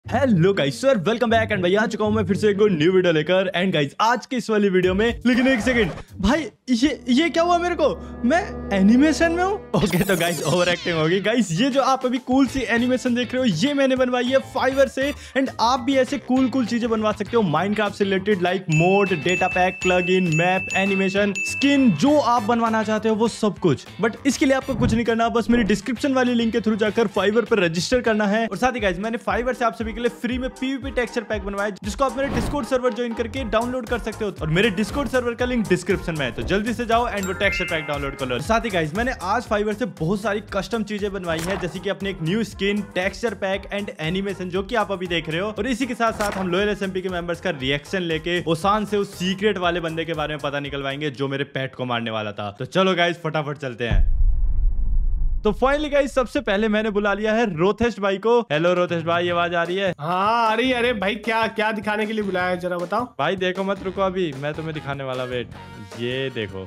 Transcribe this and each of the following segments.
Hello guys sir, welcome back and भाई आ चुका हूं मैं फिर से एक न्यू वीडियो लेकर। एंड गाइस आज के इस वाली वीडियो में, लेकिन एक सेकंड भाई, ये क्या हुआ मेरे को? मैं एनिमेशन में हूं। ओके तो गाइस ओवर एक्टिंग होगी। गाइस ये जो आप अभी कूल सी एनिमेशन देख रहे हो ये मैंने बनवाई है फाइवर से। एंड आप भी ऐसे कूल चीजें बनवा सकते हो माइनक्राफ्ट से related, like mod, data pack, plug in, map, animation, skin, जो आप बनवाना चाहते हो वो सब कुछ। बट इसके लिए आपको कुछ नहीं करना, बस मेरी डिस्क्रिप्शन वाली लिंक के थ्रू जाकर फाइवर पर रजिस्टर करना है। और साथ ही गाइस मैंने फाइवर से आप सभी के लिए फ्री में पीवीपी टेक्सचर पैक बनवाया, जिसको आप मेरे डिस्कॉर्ड सर्वर ज्वाइन करके डाउनलोड कर सकते हो। और मेरे डिस्कॉर्ड सर्वर का लिंक डिस्क्रिप्शन में है, तो जल्दी से जाओ एंड वो टेक्सचर पैक डाउनलोड कर लो। साथ ही गाइस मैंने आज फाइवर से बहुत सारी कस्टम चीजें बनवाई है, जैसे कि अपने एक new skin, texture pack and animation, जो कि आप अभी देख रहे हो। और इसी के साथ साथ हम लोयल एसएमपी के मेंबर्स का रिएक्शन लेके ओसान से उस सीक्रेट वाले बंदे के बारे में पता निकलवाएंगे जो मेरे पेट को मारने वाला था। तो चलो गाइस फटाफट चलते हैं। तो फाइनली गाइस सबसे पहले मैंने बुला लिया है रोथेस्ट भाई को। हेलो रोथेस्ट भाई, आवाज आ रही है? हाँ आ रही है। अरे भाई क्या क्या दिखाने के लिए बुलाया है, जरा बताओ। भाई देखो मत रुको, अभी मैं तुम्हें दिखाने वाला, वेट। ये देखो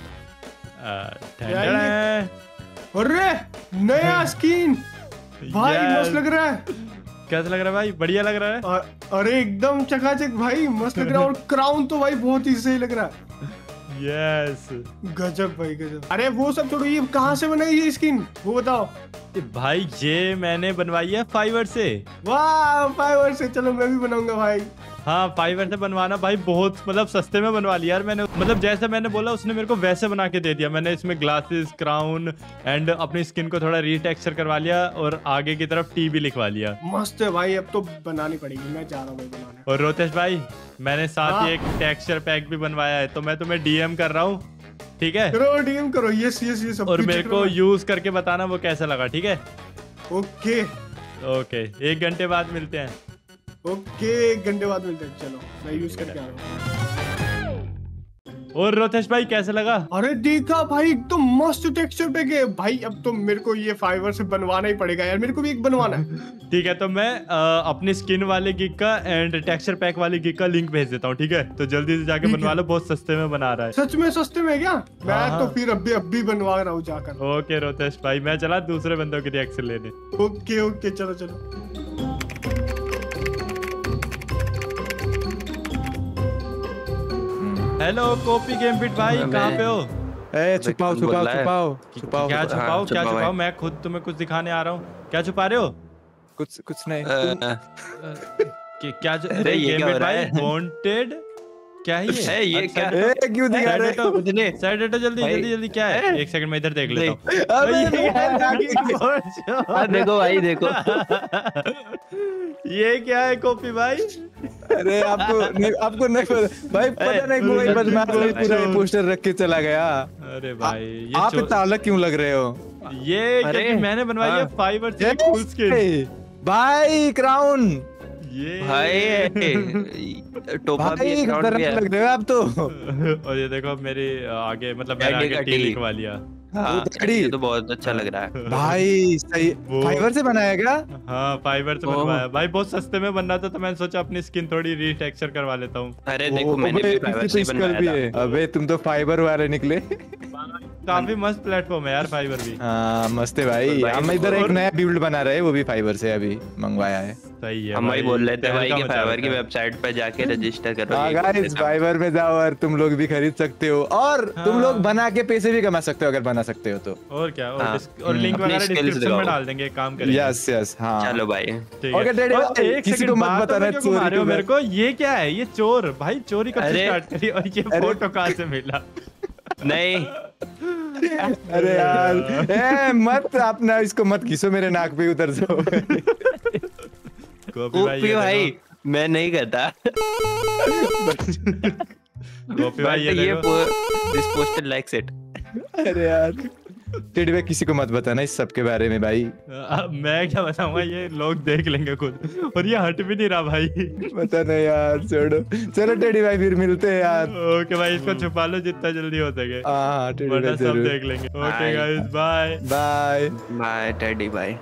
अरे नया स्किन भाई, मस्त लग रहा है। कैसा लग रहा है भाई? बढ़िया लग रहा है। अरे एकदम चकाचक भाई, मस्त लग रहा है। और क्राउन तो भाई बहुत ही सही लग रहा है। यस गजब भाई गजब। अरे वो सब छोड़ो, ये कहाँ से बनाई है स्किन वो बताओ। भाई ये मैंने बनवाई है फाइवर से। वाह फाइवर से, चलो मैं भी बनाऊंगा भाई। हाँ फाइवर से बनवाना भाई, बहुत मतलब सस्ते में बनवा लिया यार मैंने। मतलब जैसे मैंने बोला उसने मेरे को वैसे बना के दे दिया। मैंने इसमें ग्लासेस, क्राउन एंड अपनी स्किन को थोड़ा रीटेक्सचर करवा लिया और आगे की तरफ टी भी लिखवा लिया। मस्त है भाई, अब तो बनानी पड़ेगी, मैं जा रहा हूँ बनाने। और रोतेश भाई मैंने साथ ही एक टेक्सचर पैक भी बनवाया है, तो मैं तुम्हें डीएम कर रहा हूँ, ठीक है? करो डीएम करो, यस यस यस। और मेरे को यूज करके बताना वो कैसा लगा, ठीक है? ओके ओके 1 घंटे बाद मिलते हैं। ओके 1 घंटे बाद मिलते हैं। चलो मैं यूज करके आ रहा हूँ। और रोथेश भाई कैसा लगा? अरे देखा भाई, एकदम मस्त टेक्सचर पैक है भाई। अब तो मेरे को ये फाइवर से बनवाना ही पड़ेगा यार, मेरे को भी एक बनवाना है। ठीक है तो मैं अपनी स्किन वाले गिग का एंड टेक्सचर पैक वाले गिग का लिंक भेज देता हूँ, ठीक है? तो जल्दी से जाके बनवा लो, बहुत सस्ते में बना रहा है। सच में सस्ते में क्या? मैं तो फिर अभी बनवा रहा हूँ जाकर। ओके रोथेश भाई, मैं चला दूसरे बंदों की रिएक्शन लेने। ओके ओके चलो चलो। हेलो कॉपी गेम पिट भाई, कहाँ पे हो? छुपाओ छुपाओ छुपाओ छुपाओ। क्या छुपाओ? क्या छुपाओ? मैं खुद तुम्हें कुछ दिखाने आ रहा हूँ। क्या छुपा रहे हो? कुछ नहीं। क्या गेम पिट भाई वांटेड? क्या है ये? ये क्या क्यों दिखा रहे हो? साइड हटो जल्दी जल्दी जल्दी। क्या है? 1 सेकंड में इधर देख लेता हूँ। देखो भाई देखो। ये क्या है कॉपी भाई? अरे आपको नहीं पता भाई, पता नहीं कोई बदमाश पूरा पोस्टर रख के चला गया। अरे भाई आप इतना अलग क्यों लग रहे हो? ये क्योंकि मैंने बनवाई है फाइवर से कूल स्किन भाई। क्राउन ये भाई, टोपा भी है, क्राउन भी है। लग रहे हो आप तो। और ये देखो मेरे आगे, मतलब मैंने आगे टी लिखवा लिया। हाँ, ये तो बहुत अच्छा लग रहा है भाई। सही फाइबर से बनाया क्या? हाँ फाइबर से बनवाया भाई, बहुत सस्ते में बन रहा था, तो मैंने सोचा अपनी स्किन थोड़ी रीटेक्सचर करवा लेता हूँ। अरे देखो मैंने भी फाइबर से बनवाया था। अबे तुम तो फाइबर वाले निकले। काफी मस्त प्लेटफॉर्म है यार फाइबर भी। हाँ मस्त है भाई। हम इधर एक नया बिल्ड बना रहे हैं, वो भी फाइबर से अभी मंगवाया है। सही है। हम भाई बोल रहे थे भाई कि फाइबर की वेबसाइट पे जाके रजिस्टर करो। हाँ गाइस फाइबर में जाओ और तुम लोग भी खरीद सकते हो, और तुम लोग बना के पैसे भी कमा सकते हो अगर बना सकते हो तो। और क्या? और लिंक वगैरह डिस्क्रिप्शन में डाल देंगे, काम करेंगे। यस यस हाँ चलो भाई। ओके डैडी, किसी को मत बताना चोरी मेरे को। ये क्या है? ये चोर भाई, चोरी कब से स्टार्ट करी? और ये फोटो कहाँ से मिला? नहीं अरे यार मत अपना इसको मत घिसो मेरे नाक पे, उतर जाओ। कॉपी भाई मैं नहीं करता। कॉपी भाई ये दिस पोस्टर लाइक्स इट। अरे यार टेडी भाई किसी को मत बताना इस सब के बारे में भाई। मैं क्या बताऊंगा, ये लोग देख लेंगे खुद। और ये हट भी नहीं रहा भाई। पता नहीं यार, छोड़ो। चलो टेडी भाई फिर मिलते हैं यार। ओके भाई, इसको छुपा लो जितना जल्दी हो सके। हाँ टेडी भाई सब देख लेंगे। Okay guys bye bye bye Teddy भाई।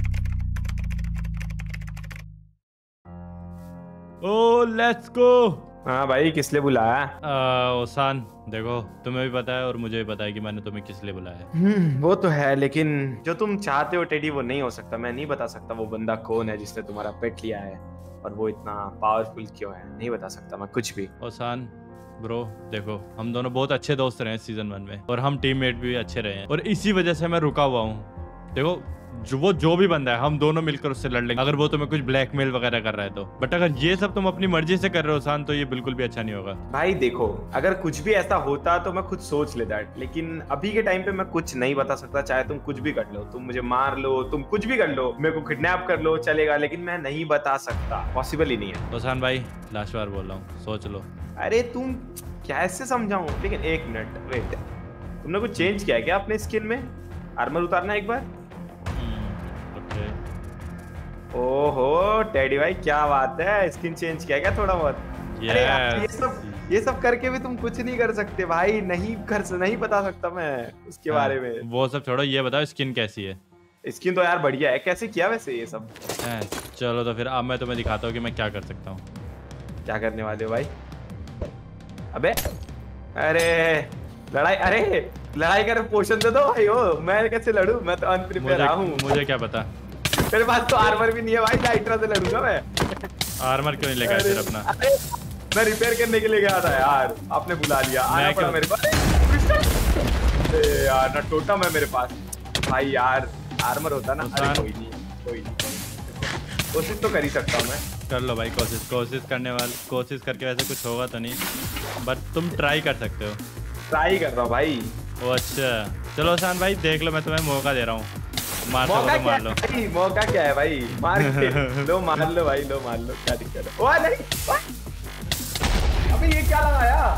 ओ लेट्स गो। हाँ भाई, किस लिए बुलाया? ओसान देखो, तुम्हें भी पता है और मुझे भी पता है कि मैंने तुम्हें किस लिए बुलाया है। वो तो है, लेकिन जो तुम चाहते हो टेडी वो नहीं हो सकता। मैं नहीं बता सकता वो बंदा कौन है जिसने तुम्हारा पेट लिया है और वो इतना पावरफुल क्यों है। नहीं बता सकता मैं कुछ भी। ओसान ब्रो देखो, हम दोनों बहुत अच्छे दोस्त रहे हैं सीजन 1 में और हम टीममेट भी अच्छे रहे हैं और इसी वजह से मैं रुका हुआ हूँ। देखो जो भी बंदा है हम दोनों मिलकर उससे लड़ लेंगे, अगर वो तुम्हें कुछ ब्लैकमेल वगैरह कर रहा है तो। बट अगर ये सब तुम अपनी मर्जी से कर रहे हो ओसान, तो ये बिल्कुल भी अच्छा नहीं होगा। भाई देखो, अगर कुछ भी ऐसा होता तो मैं खुद सोच लेता, लेकिन अभी के टाइम पे मैं कुछ नहीं बता सकता। चाहे तुम कुछ भी कर लो, तुम मुझे मार लो, तुम कुछ भी कर लो, मेरे को किडनैप कर लो, चलेगा, लेकिन मैं नहीं बता सकता। पॉसिबल ही नहीं है। ओसान भाई लास्ट बार बोल रहा हूँ, सोच लो। अरे तुम कैसे समझाऊं? लेकिन एक मिनट वेट, तुमने कुछ चेंज किया है क्या अपने स्किन में? आर्मर उतारना एक बार। ओहो टेडी भाई, क्या बात है, स्किन चेंज किया क्या थोड़ा बहुत? अरे यार, ये सब करके भी तुम कुछ नहीं कर सकते भाई। नहीं बता सकता मैं उसके बारे में। वो सब छोड़ो, ये बताओ स्किन कैसी है? स्किन तो यार बढ़िया है। कैसे किया वैसे ये सब? चलो तो फिर अब मैं तुम्हें दिखाता हूँ कि मैं क्या कर सकता हूँ। क्या करने वाले हो भाई? अबे अरे लड़ाई कर, पोशन दे दो भाई। ओ मैं कैसे लड़ूं? मैं तो अनप्रिपेयर हूं। मुझे क्या पता, मेरे पास तो आर्मर भी नहीं है भाई। नाइट्रा से लड़ूंगा मैं। आर्मर क्यों नहीं लगाया फिर अपना? मैं रिपेयर करने के लिए गया था यार, आपने बुला लिया। आना पड़ा मेरे पास। यार ना टोटम है मेरे पास भाई। यार आर्मर होता ना। अरे कोई नहीं, कोशिश तो कर ही सकता हूँ मैं। कर लो भाई कोशिश कोशिश करके वैसे कुछ होगा तो नहीं, बट तुम ट्राई कर सकते हो। ट्राई कर रहा हूँ भाई। ओ अच्छा, चलो ओसान भाई देख लो, मैं तुम्हें मौका दे रहा हूँ। मार लो। मौका क्या है भाई? मार लो भाई, मार लो। क्या दिक्कत है? ओए नहीं, अबे ये क्या लगाया?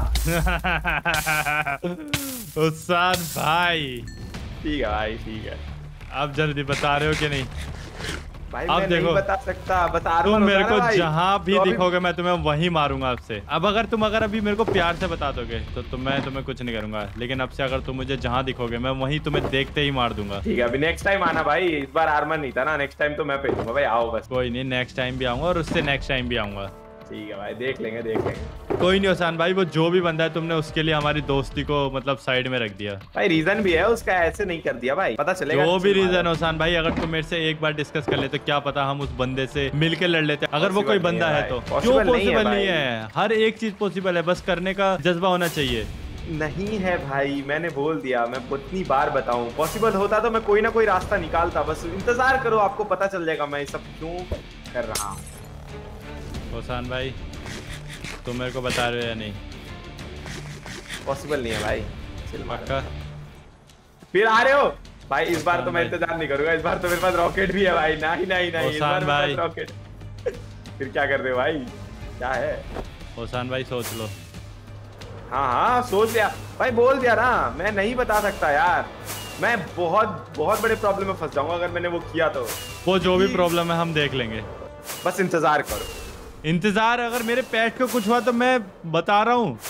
ओसान भाई ठीक है भाई, ठीक है। आप जल्दी बता रहे हो कि नहीं? भाई अब मैं देखो, नहीं बता सकता। बता रहा तुम मेरे को जहाँ भी तो दिखोगे मैं तुम्हें वहीं मारूंगा आपसे। अब अगर तुम अभी मेरे को प्यार से बता दोगे तो मैं तुम्हें कुछ नहीं करूंगा, लेकिन अब से अगर तुम मुझे जहाँ दिखोगे मैं वहीं तुम्हें देखते ही मार दूंगा। ठीक है, अभी नेक्स्ट टाइम आना भाई। इस बार आर्मर नहीं था ना, नेक्स्ट टाइम तो मैं भेजूंगा भाई। आओ बस। कोई नहीं, नेक्स्ट टाइम भी आऊंगा और उससे नेक्स्ट टाइम भी आऊंगा। ठीक है भाई, देख लेंगे। कोई नहीं ओसान भाई, वो जो भी बंदा है तुमने उसके लिए हमारी दोस्ती को मतलब साइड में रख दिया भाई। रीजन भी है उसका, ऐसे नहीं कर दिया भाई। पता चलेगा जो भी रीजन है ओसान भाई, अगर तुम मेरे से एक बार डिस्कस कर लेते क्या पता हम उस बंदे से मिलके लड़ लेते। अगर वो कोई बंदा है तो क्यों पॉसिबल नहीं है? हर एक चीज पॉसिबल है, बस करने का जज्बा होना चाहिए। नहीं है भाई, मैंने बोल दिया। मैं कितनी बार बताऊं, पॉसिबल होता तो मैं कोई ना कोई रास्ता निकालता। बस इंतजार करो, आपको पता चल जाएगा मैं ये सब क्यों कर रहा हूँ। ओसान भाई तुम मेरे को बता रहे हो या नहीं? पॉसिबल नहीं है भाई। पक्का? फिर आ रहे हो भाई? इस बार तो मैं इंतजार नहीं करूंगा। इस बार तो मेरे पास रॉकेट भी है भाई। नहीं इस बार मेरे पास रॉकेट। फिर क्या कर रहे हो भाई? क्या है? ओसान भाई सोच लो। हाँ सोच लिया भाई, बोल दिया ना। मैं नहीं बता सकता यार, मैं बहुत बड़े प्रॉब्लम में फंस जाऊंगा अगर मैंने वो किया तो। वो जो भी प्रॉब्लम है हम देख लेंगे, बस इंतजार करो। इंतजार? अगर मेरे पेट को कुछ हुआ तो मैं बता रहा हूँ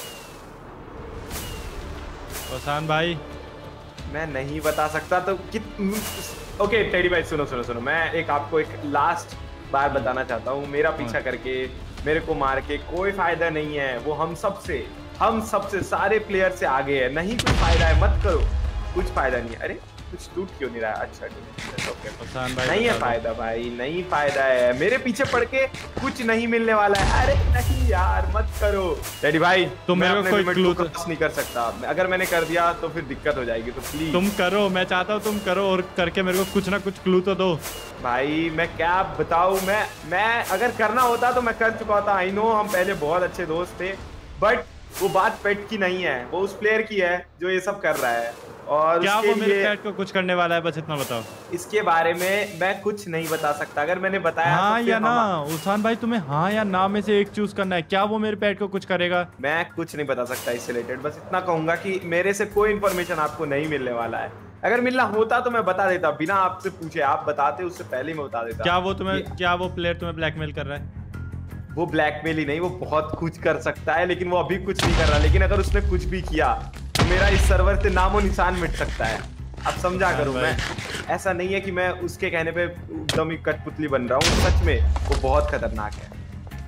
ओसान भाई। मैं नहीं बता सकता तो ओके टेडी भाई सुनो, मैं आपको एक लास्ट बार बताना चाहता हूँ। मेरा पीछा करके, मेरे को मार के कोई फायदा नहीं है। वो हम सबसे सारे प्लेयर से आगे है। नहीं कुछ फायदा है, मत करो। कुछ फायदा नहीं है। अरे कुछ टूट क्यों नहीं रहा? अच्छा ओसान भाई नहीं है फायदा भाई, नहीं फायदा है। मेरे पीछे पड़ के कुछ नहीं मिलने वाला है। अरे नहीं यार, मत करो टेडी भाई। तुम मेरे को कोई क्लू क्रॉस नहीं कर सकता। अगर मैंने कर दिया तो फिर दिक्कत हो जाएगी, तो प्लीज तुम करो। मैं चाहता हूँ तुम करो और करके मेरे को कुछ ना कुछ क्लू तो दो भाई। मैं क्या बताऊँ? मैं अगर करना होता तो मैं कर चुका होता। आई नो हम पहले बहुत अच्छे दोस्त थे, बट वो बात पेट की नहीं है, वो उस प्लेयर की है जो ये सब कर रहा है। और क्या वो मेरे पेट को कुछ करने वाला है? बस इतना बताओ। इसके बारे में मैं कुछ नहीं बता सकता। अगर मैंने बताया हाँ तो या ना ओसान भाई, तुम्हें हाँ या ना में से एक चूज करना है। क्या वो मेरे पेट को कुछ करेगा? मैं कुछ नहीं बता सकता इससे रिलेटेड। बस इतना कहूंगा कि मेरे से कोई इन्फॉर्मेशन आपको नहीं मिलने वाला है। अगर मिलना होता तो मैं बता देता, बिना आपसे पूछे। आप बताते उससे पहले ही मैं बता देता। क्या वो प्लेयर तुम्हें ब्लैकमेल कर रहा है? वो ब्लैकमेल ही नहीं, वो बहुत कुछ कर सकता है, लेकिन वो अभी कुछ नहीं कर रहा। लेकिन अगर उसने कुछ भी किया तो मेरा इस सर्वर से नामो निशान मिट सकता है। अब समझा करूं मैं। ऐसा नहीं है कि मैं उसके कहने पे एकदम ही कठपुतली बन रहा हूँ। सच में वो बहुत खतरनाक है।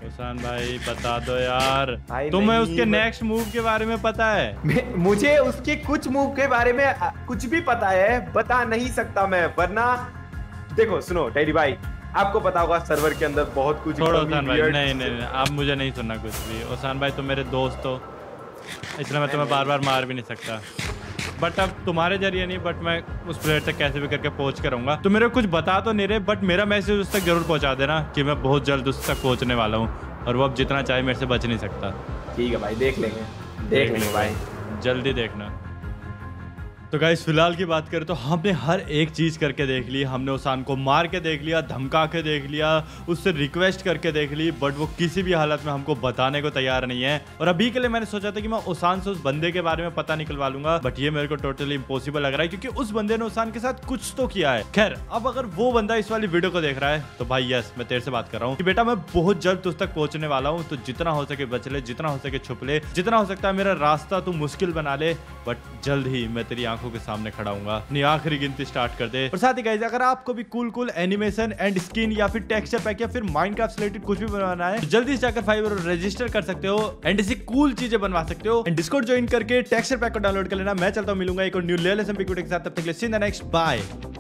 उसान भाई बता दो यार, भाई तुम्हें नहीं, उसके नेक्स्ट मूव के बारे में पता है? मुझे उसके कुछ मूव के बारे में कुछ भी पता है, बता नहीं सकता मैं, वरना देखो सुनो टेडी भाई, आपको पता होगा सर्वर के अंदर बहुत कुछ छोड़ो उसान भाई, नहीं, आप मुझे नहीं सुनना कुछ भी। उसान भाई तुम मेरे दोस्त हो, इसलिए मैं तुम्हें बार बार मार भी नहीं सकता, बट अब तुम्हारे जरिए नहीं, बट मैं उस प्लेयर तक कैसे भी करके पहुंच कर रहूंगा। तो मेरे को कुछ बता तो नहीं रहे, बट मेरा मैसेज उस तक जरूर पहुंचा देना कि मैं बहुत जल्द उस तक पहुंचने वाला हूँ, और वो अब जितना चाहे मेरे से बच नहीं सकता। ठीक है भाई, देख लेंगे भाई, जल्दी देखना। तो गाइस फिलहाल की बात करें तो हमने हर एक चीज करके देख ली। हमने उसान को मार के देख लिया, धमका के देख लिया, उससे रिक्वेस्ट करके देख ली, बट वो किसी भी हालत में हमको बताने को तैयार नहीं है। और अभी के लिए मैंने सोचा था कि मैं उसान से उस बंदे के बारे में पता निकलवा लूंगा, बट ये मेरे को टोटली इम्पॉसिबल लग रहा है, क्योंकि उस बंदे ने उसान के साथ कुछ तो किया है। खैर अब अगर वो बंदा इस वाली वीडियो को देख रहा है तो भाई यस, मैं तेरे से बात कर रहा हूँ कि बेटा मैं बहुत जल्द तुझ तक पहुंचने वाला हूँ, तो जितना हो सके बच ले, जितना हो सके छुप ले, जितना हो सकता है मेरा रास्ता तू मुश्किल बना ले, बट जल्द ही मैं तेरी आंखों के सामने खड़ा हूँ। अपनी आखिरी गिनती स्टार्ट कर दे। और साथ ही गाइस अगर आपको भी कूल एनिमेशन एंड स्किन या फिर टेक्सचर पैक या फिर माइनक्राफ्ट रिलेटेड कुछ भी बनवाना है तो जल्दी से जाकर फाइवर रजिस्टर कर सकते हो एंड ऐसी कूल चीजें बनवा सकते हो एंड डिस्कॉर्ड ज्वाइन करके टेक्सचर पैक को डाउनलोड कर लेना। मैं चलता हूं, मिलूंगा एक और न्यू लेवल एसएमपी के साथ, तब तक के लिए see in the next, bye.